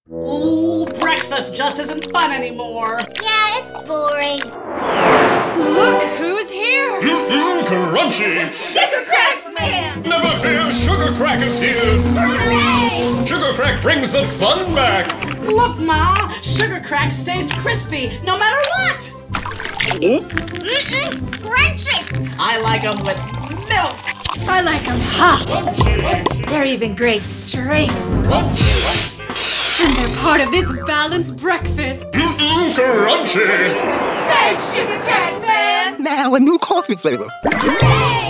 Ooh, breakfast just isn't fun anymore. Yeah, it's boring. Look who's here! Crunchy! Shugga Crax, man! Never fear, Shugga Crax is here! Hooray! Shugga Crax brings the fun back! Look, Ma, Shugga Crax stays crispy no matter what. Crunchy! I like them with milk. I like them hot. They're even great straight. And they're part of this balanced breakfast. Crunchy! Thanks, Shugga Crax, man! Now a new coffee flavor. Hooray!